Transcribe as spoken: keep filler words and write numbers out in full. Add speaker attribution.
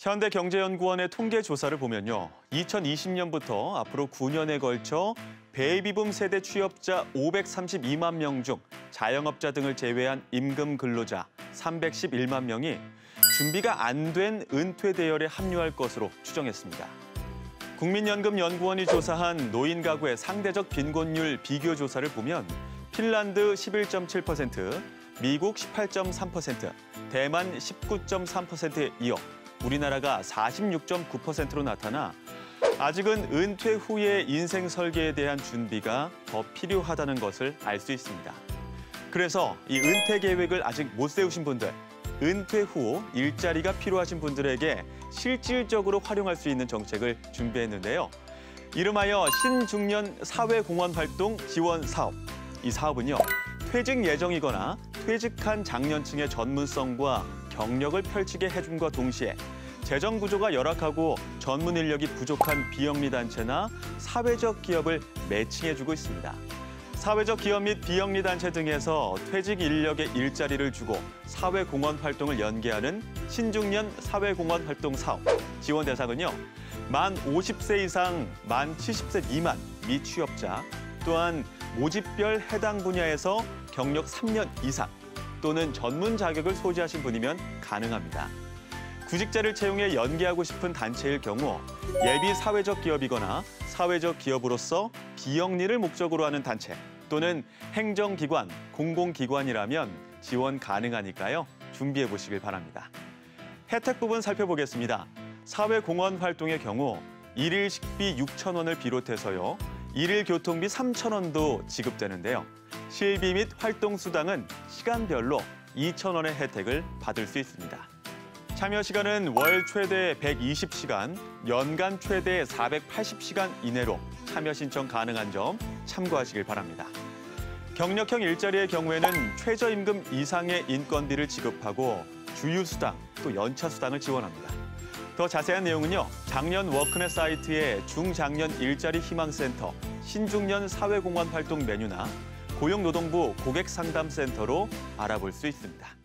Speaker 1: 현대경제연구원의 통계 조사를 보면요. 이천이십 년부터 앞으로 구 년에 걸쳐 베이비붐 세대 취업자 오백삼십이만 명 중 자영업자 등을 제외한 임금 근로자 삼백십일만 명이 준비가 안 된 은퇴 대열에 합류할 것으로 추정했습니다. 국민연금연구원이 조사한 노인 가구의 상대적 빈곤율 비교 조사를 보면 핀란드 십일 점 칠 퍼센트, 미국 십팔 점 삼 퍼센트, 대만 십구 점 삼 퍼센트에 이어 우리나라가 사십육 점 구 퍼센트로 나타나 아직은 은퇴 후의 인생 설계에 대한 준비가 더 필요하다는 것을 알 수 있습니다. 그래서 이 은퇴 계획을 아직 못 세우신 분들, 은퇴 후 일자리가 필요하신 분들에게 실질적으로 활용할 수 있는 정책을 준비했는데요. 이름하여 신중년 사회공헌활동 지원 사업. 이 사업은요, 퇴직 예정이거나 퇴직한 장년층의 전문성과 경력을 펼치게 해줌과 동시에 재정 구조가 열악하고 전문 인력이 부족한 비영리 단체나 사회적 기업을 매칭해주고 있습니다. 사회적 기업 및 비영리 단체 등에서 퇴직 인력의 일자리를 주고 사회공헌 활동을 연계하는 신중년 사회공헌 활동 사업. 지원 대상은요, 만 오십 세 이상, 만 칠십 세 미만 미취업자, 또한 모집별 해당 분야에서 경력 삼 년 이상 또는 전문 자격을 소지하신 분이면 가능합니다. 구직자를 채용해 연계하고 싶은 단체일 경우 예비 사회적 기업이거나 사회적 기업으로서 비영리를 목적으로 하는 단체 또는 행정기관, 공공기관이라면 지원 가능하니까요. 준비해 보시길 바랍니다. 혜택 부분 살펴보겠습니다. 사회공헌 활동의 경우 일일 식비 육천 원을 비롯해서요. 일일 교통비 삼천 원도 지급되는데요. 실비 및 활동수당은 시간별로 이천 원의 혜택을 받을 수 있습니다. 참여 시간은 월 최대 백이십 시간, 연간 최대 사백팔십 시간 이내로 참여 신청 가능한 점 참고하시길 바랍니다. 경력형 일자리의 경우에는 최저임금 이상의 인건비를 지급하고 주휴수당, 또 연차수당을 지원합니다. 더 자세한 내용은요, 작년 워크넷 사이트의 중장년 일자리 희망센터, 신중년 사회공헌 활동 메뉴나 고용노동부 고객상담센터로 알아볼 수 있습니다.